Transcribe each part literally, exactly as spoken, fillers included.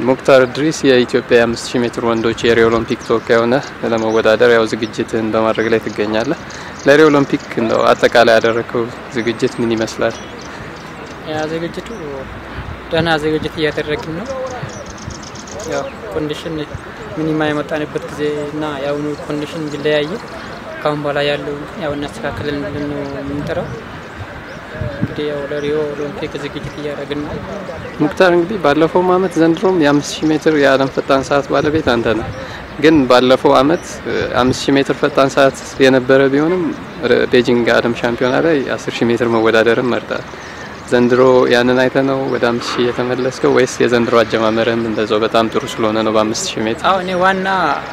ሙክታር ድሪስ የኢትዮጵያ አምስት ሺህ ሜትር ወንዶች የሪዮ ኦሎምፒክ ተወካይ ሆነ ለመወዳደር ያው ዝግጅትን በማድረግ ላይ ትገኛለህ። ለሪዮ ኦሎምፒክ እንደው አጠቃላይ ያደረከው ዝግጅት ምን ይመስላል? ያ ዝግጅቱ ደህና ዝግጅት እያደረግን ነው። ያው ኮንዲሽን ሚኒማ የመጣንበት ጊዜና ያው ነው ኮንዲሽን ቢለያይ ካሁን በኋላ ያለው ያው እናስተካክለን ነው የምንጠራው። እንግዲህ ያው ለሪዮ ኦሎምፒክ ዝግጅት እያደረግን ነው። ሙክታር እንግዲህ ባለፈው አመት ዘንድሮም የአምስት ሺህ ሜትር የዓለም ፈጣን ሰዓት ባለቤት አንተ ነህ። ግን ባለፈው አመት አምስት ሺህ ሜትር ፈጣን ሰዓት የነበረ ቢሆንም ቤጂንግ ዓለም ሻምፒዮና ላይ አስር ሺህ ሜትር መወዳደርን መርጠሃል። ዘንድሮ ያንን አይተህ ነው ወደ አምስት ሺህ የተመለስከው ወይስ የዘንድሮ አጀማመርም እንደዛው በጣም ጥሩ ስለሆነ ነው በአምስት ሺህ ሜትር? አዎ እኔ ዋና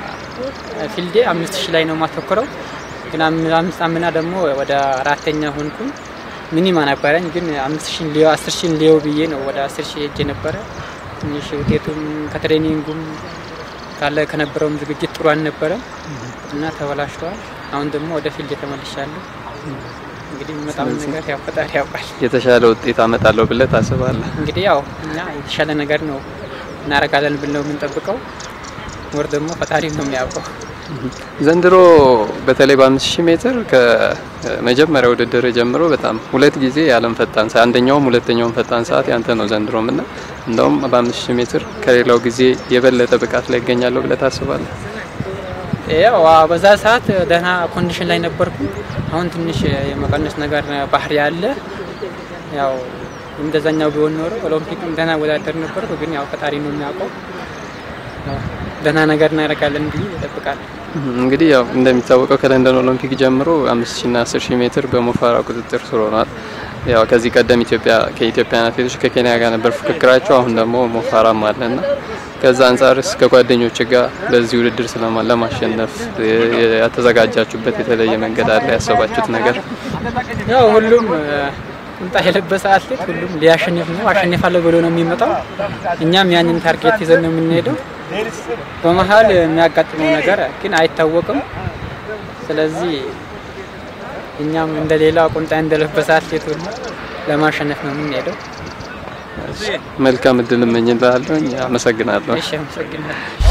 ፊልዴ አምስት ሺህ ላይ ነው ማተኮረው። ግን አምስት አምና ደግሞ ወደ አራተኛ ሆንኩኝ። ሚኒማ ነበረኝ ግን አምስት ሺህ ሊዮ አስር ሺህ ሊዮ ብዬ ነው ወደ አስር ሺህ ሄጄ ነበር። ትንሽ ውጤቱም ከትሬኒንጉም ካለ ከነበረውም ዝግጅት ጥሩ አልነበረም እና ተበላሽቷል። አሁን ደግሞ ወደ ፊልድ ተመልሻለሁ። እንግዲህ መጣም ነገር ያው ፈጣሪ ያውቃል። የተሻለ ውጤት አመጣለሁ ብለህ ታስባለህ? እንግዲህ ያው እኛ የተሻለ ነገር ነው እናረጋለን ብለው የምንጠብቀው ወር ደግሞ ፈጣሪ ነው የሚያውቀው። ዘንድሮ በተለይ በአምስት ሺህ ሜትር ከመጀመሪያው ውድድር ጀምሮ በጣም ሁለት ጊዜ የዓለም ፈጣን ሰዓት አንደኛውም ሁለተኛውም ፈጣን ሰዓት ያንተ ነው ዘንድሮም እና እንደውም በአምስት ሺህ ሜትር ከሌላው ጊዜ የበለጠ ብቃት ላይ ይገኛለሁ ብለህ ታስባለህ? ያው በዛ ሰዓት ደህና ኮንዲሽን ላይ ነበርኩ። አሁን ትንሽ የመቀነስ ነገር ባህሪ ያለ ያው እንደዛኛው ቢሆን ኖሮ ኦሎምፒክም ደህና ወዳደር ነበር። ግን ያው ፈጣሪ ነው የሚያውቀው። ደህና ነገር እናደርጋለን ብዬ እጠብቃለሁ። እንግዲህ ያው እንደሚታወቀው ከለንደን ኦሎምፒክ ጀምሮ አምስት ሺህ እና አስር ሺህ ሜትር በሞፋራ ቁጥጥር ስር ሆኗል። ያው ከዚህ ቀደም ኢትዮጵያ ከኢትዮጵያ አትሌቶች ከኬንያ ጋር ነበር ፍክክራቸው። አሁን ደግሞ ሞፋራም አለና ከዛ አንፃርስ ከጓደኞች ጋር በዚህ ውድድር ስለማን ለማሸነፍ ያተዘጋጃችሁበት የተለየ መንገድ አለ? ያሰባችሁት ነገር? ያው ሁሉም ቁምጣ የለበሰ አትሌት ሁሉም ሊያሸንፍ ነው አሸንፋለሁ ብሎ ነው የሚመጣው። እኛም ያንን ታርጌት ይዘን ነው የምንሄደው። በመሃል የሚያጋጥመው ነገር ግን አይታወቅም። ስለዚህ እኛም እንደሌላ ቁምጣ እንደለበሰ አትሌት ሁሉ ለማሸነፍ ነው የምንሄደው። መልካም እድል እመኝልሃለሁ። አመሰግናለሁ። እሺ አመሰግናለሁ።